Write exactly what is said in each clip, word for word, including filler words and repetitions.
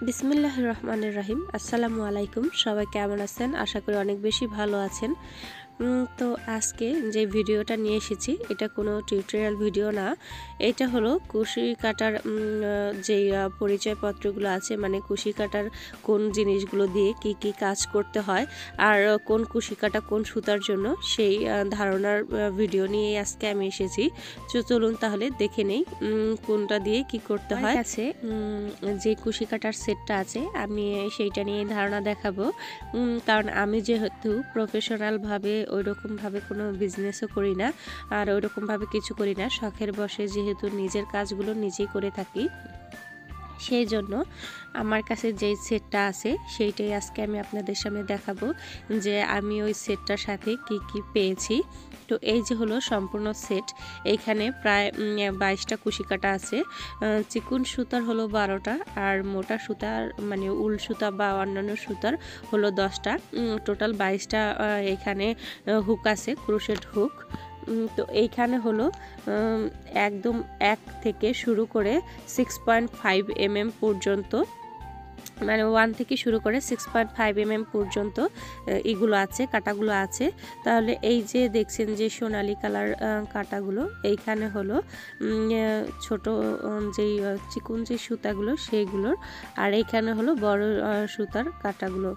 বিসমিল্লাহির রহমানির রহিম। আসসালামু আলাইকুম। সবাই কেমন আছেন? আশা করি অনেক বেশি ভালো আছেন। তো আজকে যে ভিডিওটা নিয়ে এসেছি এটা কোনো টিউটোরিয়াল ভিডিও না। এটা হলো কুশি কাটার যেই পরিচয়পত্রগুলো আছে, মানে কুশি কাটার কোন জিনিসগুলো দিয়ে কি কি কাজ করতে হয় আর কোন কুশি কাটা কোন সুতার জন্য, সেই ধারণার ভিডিও নিয়ে আজকে আমি এসেছি। তো চলুন তাহলে দেখে নেই কোনটা দিয়ে কি করতে হয়। আছে যে কুশি কাটার সেটটা আছে আমি সেইটা নিয়ে ধারণা দেখাবো, কারণ আমি যেহেতু প্রফেশনালভাবে ওই রকমভাবে কোনো বিজনেসও করি না আর ওই রকমভাবে কিছু করি না, শখের বসে যেহেতু নিজের কাজগুলো নিজেই করে থাকি, সেই জন্য আমার কাছে যেই সেটটা আছে সেইটাই আজকে আমি আপনাদের সামনে দেখাবো যে আমি ওই সেটটার সাথে কি কি পেয়েছি। তো এই যে হলো সম্পূর্ণ সেট। এইখানে প্রায় বাইশটা কুশি কাটা আছে। চিকুন সুতার হলো বারোটা আর মোটা সুতার মানে উল সুতা বা অন্যান্য সুতার হলো দশটা। টোটাল বাইশটা এখানে হুক আছে, ক্রোশেট হুক। তো এইখানে হলো একদম এক থেকে শুরু করে six point five M M পর্যন্ত, মানে ওয়ান থেকে শুরু করে six point five M M পর্যন্ত এগুলো আছে, কাটাগুলো আছে। তাহলে এই যে দেখছেন যে সোনালি কালার কাটাগুলো, এইখানে হলো ছোট যেই চিকুন যে সুতাগুলো সেইগুলোর, আর এইখানে হলো বড় সুতার কাটাগুলো।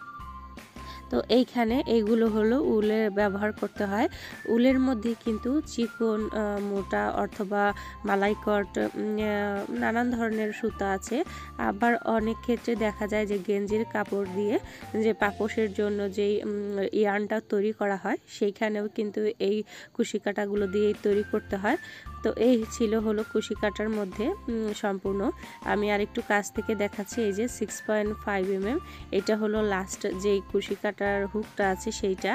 তো এইখানে এইগুলো হলো উলের ব্যবহার করতে হয়। উলের মধ্যে কিন্তু চিকন, মোটা অথবা মালাইকট নানান ধরনের সুতা আছে। আবার অনেক ক্ষেত্রে দেখা যায় যে গেঞ্জির কাপড় দিয়ে যে পাপোশের জন্য যেই ইয়ার্নটা তৈরি করা হয় সেইখানেও কিন্তু এই কুশি কাটাগুলো দিয়েই তৈরি করতে হয়। তো এই ছিল হলো কুশি কাটার মধ্যে সম্পূর্ণ। আমি আরেকটু কাছ থেকে দেখাচ্ছি। এই যে six point five M M এটা হলো লাস্ট যেই কুশি কাটার হুকটা আছে সেইটা,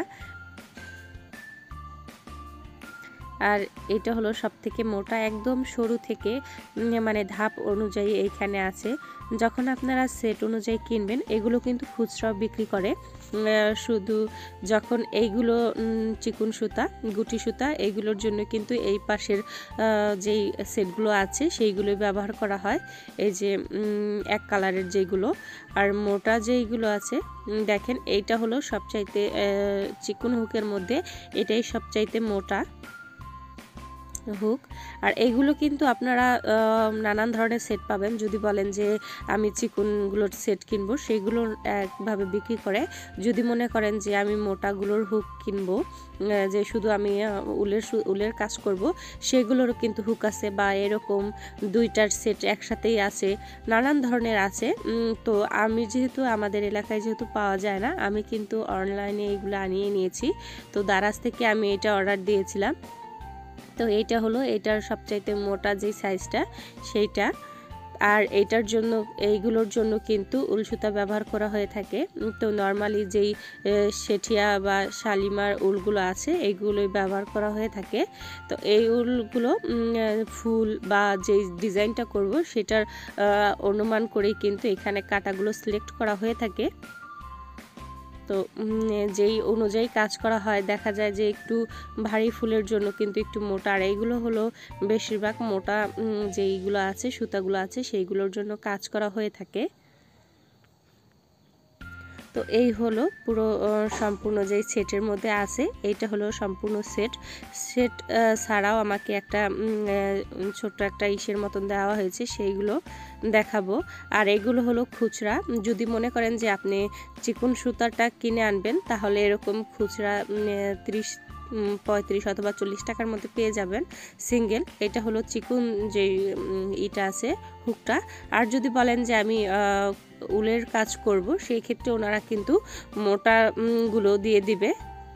আর এটা হলো সব থেকে মোটা, একদম সরু থেকে মানে ধাপ অনুযায়ী এইখানে আছে। যখন আপনারা সেট অনুযায়ী কিনবেন এগুলো কিন্তু খুচরাও বিক্রি করে, শুধু যখন এইগুলো চিকুন সুতা গুটি সুতা এইগুলোর জন্য কিন্তু এই পাশের যেই সেটগুলো আছে সেইগুলো ব্যবহার করা হয়, এই যে এক কালারের যেগুলো। আর মোটা যেইগুলো আছে দেখেন এইটা হলো সবচাইতে চিকুন হুকের মধ্যে এটাই সবচাইতে মোটা হুক। আর এইগুলো কিন্তু আপনারা নানান ধরনের সেট পাবেন। যদি বলেন যে আমি চিকুনগুলোর সেট কিনবো সেইগুলো একভাবে বিক্রি করে, যদি মনে করেন যে আমি মোটাগুলোর হুক কিনবো যে শুধু আমি উলের উলের কাজ করব, সেগুলোরও কিন্তু হুক আছে, বা এরকম দুইটার সেট একসাথেই আছে, নানান ধরনের আছে। তো আমি যেহেতু আমাদের এলাকায় যেহেতু পাওয়া যায় না, আমি কিন্তু অনলাইনে এইগুলো আনিয়ে নিয়েছি। তো দারাজ থেকে আমি এটা অর্ডার দিয়েছিলাম। তো এইটা হলো এটার সবচাইতে মোটা যে সাইজটা সেইটা। আর এইটার জন্য এইগুলোর জন্য কিন্তু উল সুতা ব্যবহার করা হয়ে থাকে। তো নর্মালি যেই শেঠিয়া বা শালিমার উলগুলো আছে এইগুলোই ব্যবহার করা হয়ে থাকে। তো এই উলগুলো ফুল বা যেই ডিজাইনটা করব সেটার অনুমান করেই কিন্তু এখানে কাটাগুলো সিলেক্ট করা হয়ে থাকে। তো যেই অনুযায়ী কাজ করা হয় দেখা যায় যে একটু ভারী ফুলের জন্য কিন্তু একটু মোটা, আর এইগুলো হলো বেশিরভাগ মোটা যেইগুলো আছে সুতাগুলো আছে সেইগুলোর জন্য কাজ করা হয়ে থাকে। তো এই হলো পুরো সম্পূর্ণ যেই সেটের মধ্যে আছে, এইটা হলো সম্পূর্ণ সেট। সেট ছাড়াও আমাকে একটা ছোট্ট একটা ইসের মতন দেওয়া হয়েছে, সেইগুলো দেখাবো। আর এগুলো হলো খুচরা। যদি মনে করেন যে আপনি চিকুন সুতাটা কিনে আনবেন তাহলে এরকম খুচরা ত্রিশ পঁয়ত্রিশ অথবা চল্লিশ টাকার মধ্যে পেয়ে যাবেন সিঙ্গেল। এটা হলো চিকুন যে ইটা আছে হুকটা। আর যদি বলেন যে আমি উলের কাজ করব সেই ক্ষেত্রে ওনারা কিন্তু মোটা গুলো দিয়ে দিবে।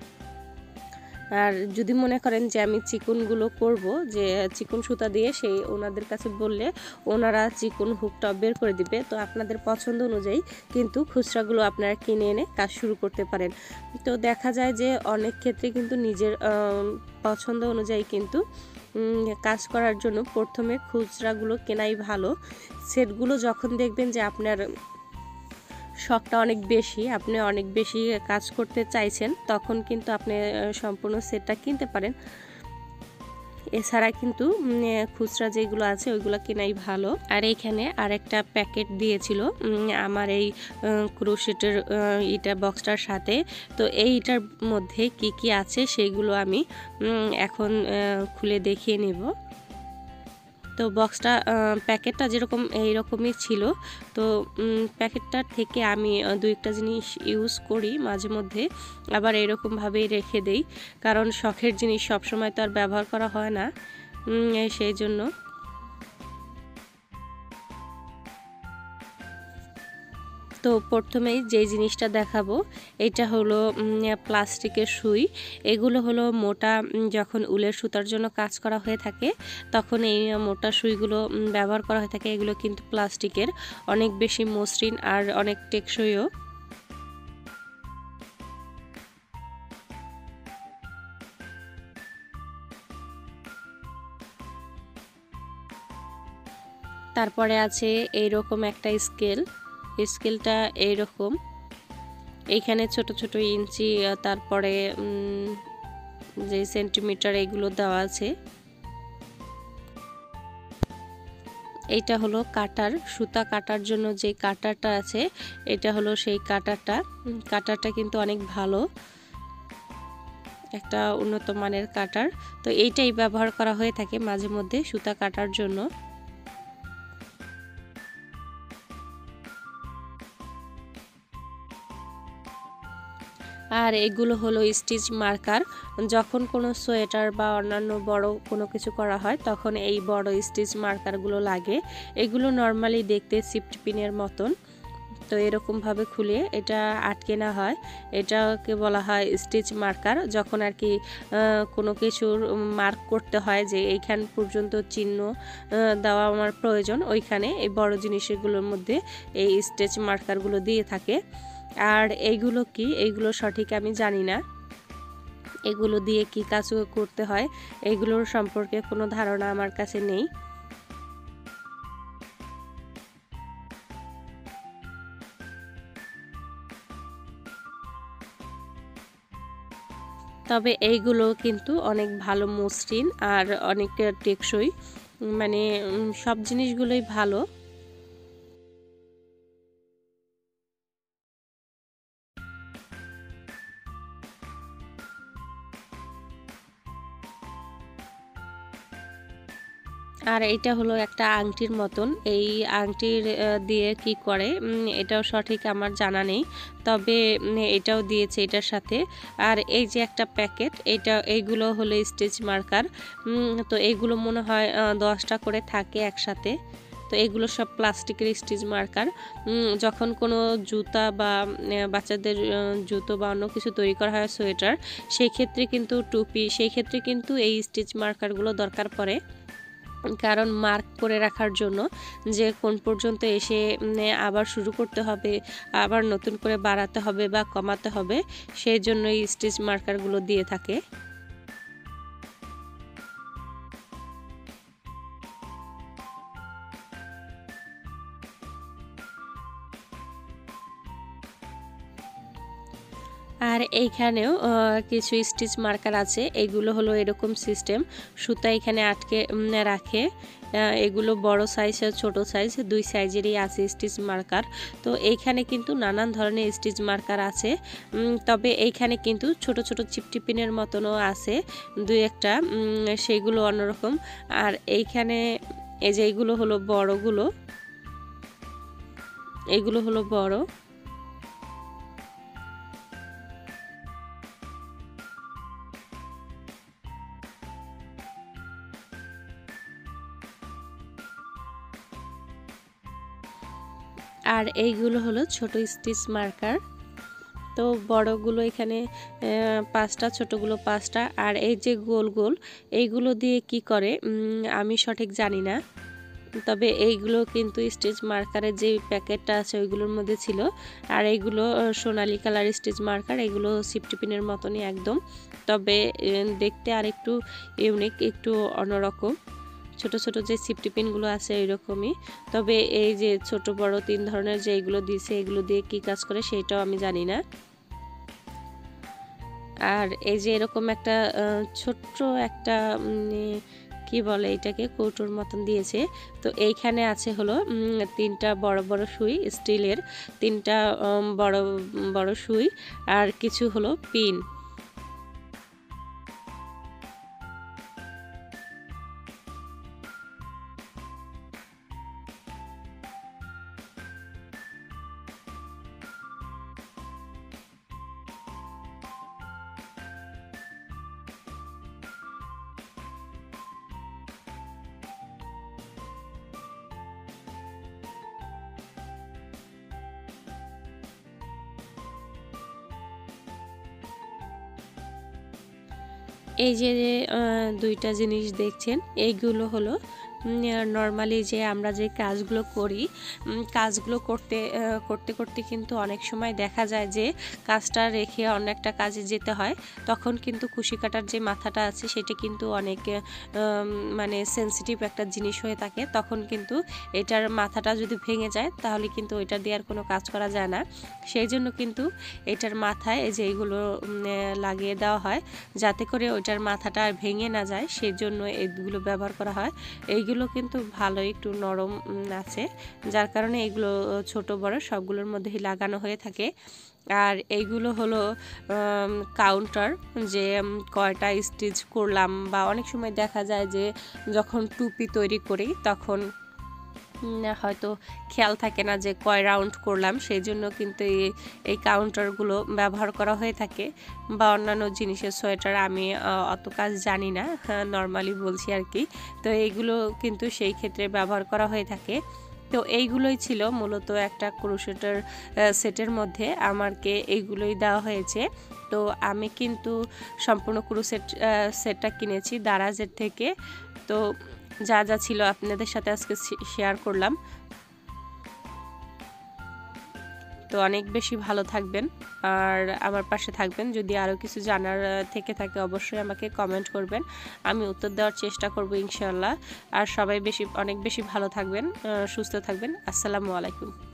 আর যদি মনে করেন যে আমি চিকুনগুলো করব, যে চিকুন সুতা দিয়ে, সেই ওনাদের কাছে বললে ওনারা চিকুন হুকটা বের করে দিবে। তো আপনাদের পছন্দ অনুযায়ী কিন্তু খুচরাগুলো আপনারা কিনে এনে কাজ শুরু করতে পারেন। তো দেখা যায় যে অনেক ক্ষেত্রে কিন্তু নিজের পছন্দ অনুযায়ী কিন্তু কাজ করার জন্য প্রথমে খুচরাগুলো কেনাই ভালো। সেটগুলো যখন দেখবেন যে আপনার শখটা অনেক বেশি, আপনি অনেক বেশি কাজ করতে চাইছেন, তখন কিন্তু আপনি সম্পূর্ণ সেটটা কিনতে পারেন। এছাড়া কিন্তু খুচরা যেগুলো আছে ওইগুলো কেনাই ভালো। আর এইখানে আরেকটা প্যাকেট দিয়েছিল আমার এই ক্রোশেটের ইটা বক্সটার সাথে। তো এইটার মধ্যে কি কি আছে সেইগুলো আমি এখন খুলে দেখিয়ে নেব। তো বক্সটা প্যাকেটটা যেরকম এইরকমই ছিল। তো প্যাকেটটার থেকে আমি দু একটা জিনিস ইউজ করি মাঝে মধ্যে, আবার এরকমভাবেই রেখে দেই, কারণ শখের জিনিস সবসময় তো আর ব্যবহার করা হয় না, সেই জন্য। তো প্রথমেই যে জিনিসটা দেখাবো এটা হলো প্লাস্টিকের সুই। এগুলো হলো মোটা, যখন উলের সুতার জন্য কাজ করা হয়ে থাকে তখন এই মোটা সুইগুলো ব্যবহার করা হয়ে থাকে। এগুলো কিন্তু প্লাস্টিকের, অনেক বেশি মসৃণ আর অনেক টেকসইও। তারপরে আছে এইরকম একটা স্কেল। স্কেলটা এইরকম, এইখানে ছোট ছোট ইঞ্চি, তারপরে যে সেন্টিমিটার এগুলো দেওয়া আছে। এইটা হলো কাটার, সুতা কাটার জন্য যে কাটারটা আছে এটা হলো সেই কাটারটা। কাটারটা কিন্তু অনেক ভালো, একটা উন্নত মানের কাটার। তো এইটাই ব্যবহার করা হয়ে থাকে মাঝে মধ্যে সুতা কাটার জন্য। আর এগুলো হলো স্টিচ মার্কার। যখন কোনো সোয়েটার বা অন্যান্য বড় কোনো কিছু করা হয় তখন এই বড় স্টিচ মার্কারগুলো লাগে। এগুলো নর্মালি দেখতে সিফট পিনের মতন। তো এরকমভাবে খুলে এটা আটকে না হয়, এটাকে বলা হয় স্টিচ মার্কার। যখন আর কি কোনো কিছুর মার্ক করতে হয় যে এইখান পর্যন্ত চিহ্ন দেওয়া আমার প্রয়োজন, ওইখানে এই বড় জিনিসগুলোর মধ্যে এই স্টিচ মার্কারগুলো দিয়ে থাকে। আর এইগুলো কি, এইগুলো সঠিক আমি জানি না, এগুলো দিয়ে কি কাজ করতে হয় এগুলোর সম্পর্কে কোনো ধারণা আমার কাছে নেই। তবে এইগুলো কিন্তু অনেক ভালো মসৃণ আর অনেক টেকসই, মানে সব জিনিসগুলোই ভালো। আর এটা হলো একটা আংটির মতন। এই আংটির দিয়ে কি করে এটাও সঠিক আমার জানা নেই, তবে এটাও দিয়েছে এটার সাথে। আর এই যে একটা প্যাকেট, এটা এইগুলো হলো স্টিচ মার্কার। তো এইগুলো মনে হয় দশটা করে থাকে একসাথে। তো এগুলো সব প্লাস্টিকের স্টিচ মার্কার। যখন কোনো জুতা বা বাচ্চাদের জুতো বা অন্য কিছু তৈরি করা হয়, সোয়েটার, সেই ক্ষেত্রে কিন্তু টুপি, সেই ক্ষেত্রে কিন্তু এই স্টিচ মার্কারগুলো দরকার পড়ে, কারণ মার্ক করে রাখার জন্য যে কোন পর্যন্ত এসে আবার শুরু করতে হবে, আবার নতুন করে বাড়াতে হবে বা কমাতে হবে, সেই জন্য এই স্টিচ মার্কারগুলো দিয়ে থাকে। আর এইখানেও কিছু স্টিচ মার্কার আছে। এগুলো হলো এরকম সিস্টেম, সুতা এখানে আটকে রাখে। এগুলো বড় সাইজ আর ছোট সাইজ দুই সাইজেরই আছে স্টিচ মার্কার। তো এইখানে কিন্তু নানান ধরনের স্টিচ মার্কার আছে, তবে এইখানে কিন্তু ছোট ছোট চিপটিপিনের মতনও আছে দুই একটা, সেইগুলো অন্যরকম। আর এইখানে এই যে এইগুলো হলো বড়গুলো, এইগুলো হলো বড়। আর এইগুলো হলো ছোট স্টিচ মার্কার। তো বড়গুলো এখানে পাঁচটা, ছোটগুলো পাঁচটা। আর এই যে গোল গোল এইগুলো দিয়ে কি করে আমি সঠিক জানি না, তবে এইগুলো কিন্তু স্টিচ মার্কারের যে প্যাকেটটা আছে ওইগুলোর মধ্যে ছিল। আর এইগুলো সোনালি কালার স্টিচ মার্কার, এগুলো সিফটিপিনের মতনই একদম, তবে দেখতে আর একটু ইউনিক, একটু অন্যরকম। ছোট ছোট যে সিফটিপিনগুলো আছে এরকমই, তবে এই যে ছোট বড় তিন ধরনের যে এইগুলো দিয়েছে এগুলো দিয়ে কি কাজ করে সেটাও আমি জানি না। আর এই যে এরকম একটা ছোট্ট একটা কি বলে এটাকে কৌটোর মতন দিয়েছে। তো এইখানে আছে হলো তিনটা বড় বড় সুই, স্টিলের তিনটা বড় বড় সুই আর কিছু হলো পিন। এই যে দুইটা জিনিস দেখছেন এইগুলো হলো নর্মালি যে আমরা যে কাজগুলো করি, কাজগুলো করতে করতে করতে কিন্তু অনেক সময় দেখা যায় যে কাজটা রেখে অনেকটা কাজে যেতে হয়। তখন কিন্তু কুশি কাটার যে মাথাটা আছে সেটা কিন্তু অনেক মানে সেন্সিটিভ একটা জিনিস হয়ে থাকে। তখন কিন্তু এটার মাথাটা যদি ভেঙে যায় তাহলে কিন্তু ওইটা দিয়ে আর কোনো কাজ করা যায় না। সেই জন্য কিন্তু এটার মাথায় এই যে এইগুলো লাগিয়ে দেওয়া হয় যাতে করে ওইটার মাথাটা আর ভেঙে না যায়, সেই জন্য এইগুলো ব্যবহার করা হয়। এইগুলো কিন্তু ভালো একটু নরম আছে, যার কারণে এগুলো ছোট বড় সবগুলোর মধ্যেই লাগানো হয়ে থাকে। আর এইগুলো হলো কাউন্টার, যে কয়টা স্টিচ করলাম, বা অনেক সময় দেখা যায় যে যখন টুপি তৈরি করি তখন হয়তো খেয়াল থাকে না যে কয় রাউন্ড করলাম, সেই জন্য কিন্তু এই এই কাউন্টারগুলো ব্যবহার করা হয়ে থাকে। বা অন্যান্য জিনিসের সোয়েটার আমি অত কাজ জানি না, নর্মালি বলছি আর কি। তো এইগুলো কিন্তু সেই ক্ষেত্রে ব্যবহার করা হয়ে থাকে। তো এইগুলোই ছিল মূলত একটা ক্রোশেটের সেটের মধ্যে আমাকে এইগুলোই দেওয়া হয়েছে। তো আমি কিন্তু সম্পূর্ণ ক্রোশেট সেটটা কিনেছি দারাজের থেকে। তো যা যা ছিল আপনাদের সাথে আজকে শেয়ার করলাম। তো অনেক বেশি ভালো থাকবেন আর আমার পাশে থাকবেন। যদি আরও কিছু জানার থেকে থাকে অবশ্যই আমাকে কমেন্ট করবেন, আমি উত্তর দেওয়ার চেষ্টা করব ইনশাআল্লাহ। আর সবাই বেশি অনেক বেশি ভালো থাকবেন, সুস্থ থাকবেন। আসসালামু আলাইকুম।